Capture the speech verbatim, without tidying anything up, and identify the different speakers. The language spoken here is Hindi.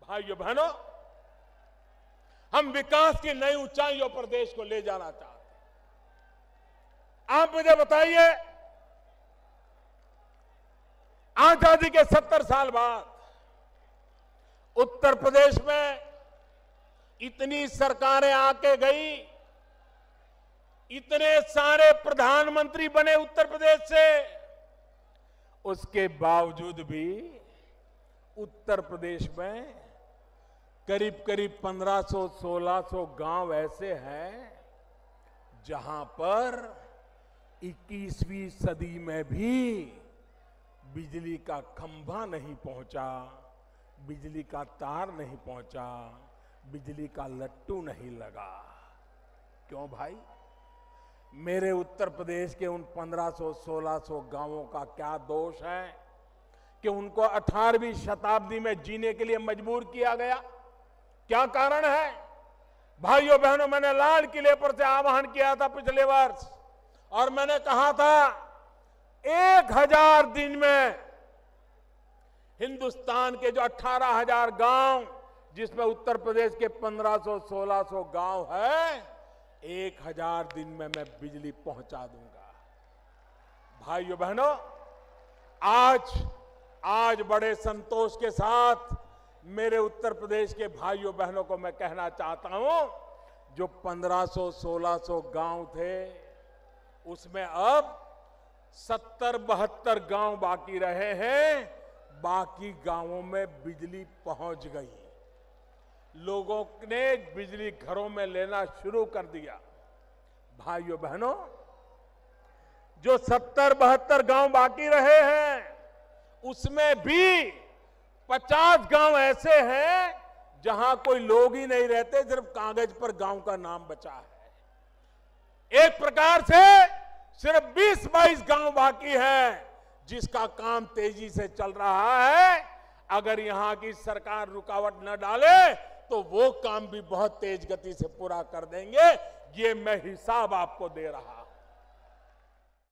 Speaker 1: भाइयों बहनों, हम विकास की नई ऊंचाइयों पर देश को ले जाना चाहते हैं। आप मुझे बताइए, आजादी के सत्तर साल बाद उत्तर प्रदेश में इतनी सरकारें आके गई, इतने सारे प्रधानमंत्री बने उत्तर प्रदेश से, उसके बावजूद भी उत्तर प्रदेश में करीब करीब पंद्रह सौ सोलह सौ गांव ऐसे हैं जहां पर इक्कीसवीं सदी में भी बिजली का खंभा नहीं पहुंचा, बिजली का तार नहीं पहुंचा, बिजली का लट्टू नहीं लगा। क्यों भाई? मेरे उत्तर प्रदेश के उन पंद्रह सौ सोलह सौ गांवों का क्या दोष है कि उनको अठारहवीं शताब्दी में जीने के लिए मजबूर किया गया? क्या कारण है? भाइयों बहनों, मैंने लाल किले पर से आह्वान किया था पिछले वर्ष और मैंने कहा था एक हजार दिन में हिंदुस्तान के जो अठारह हजार गांव, जिसमें उत्तर प्रदेश के पंद्रह सौ सोलह सौ गांव है, एक हजार दिन में मैं बिजली पहुंचा दूंगा। भाइयों बहनों, आज आज बड़े संतोष के साथ मेरे उत्तर प्रदेश के भाइयों बहनों को मैं कहना चाहता हूं, जो पंद्रह सौ सोलह सौ गांव थे उसमें अब सत्तर बहत्तर गांव बाकी रहे हैं। बाकी गांवों में बिजली पहुंच गई, लोगों ने बिजली घरों में लेना शुरू कर दिया। भाइयों बहनों, जो सत्तर बहत्तर गांव बाकी रहे हैं उसमें भी पचास गांव ऐसे हैं जहां कोई लोग ही नहीं रहते, सिर्फ कागज पर गांव का नाम बचा है। एक प्रकार से सिर्फ बीस बाईस गांव बाकी है जिसका काम तेजी से चल रहा है। अगर यहां की सरकार रुकावट न डाले तो वो काम भी बहुत तेज गति से पूरा कर देंगे। ये मैं हिसाब आपको दे रहा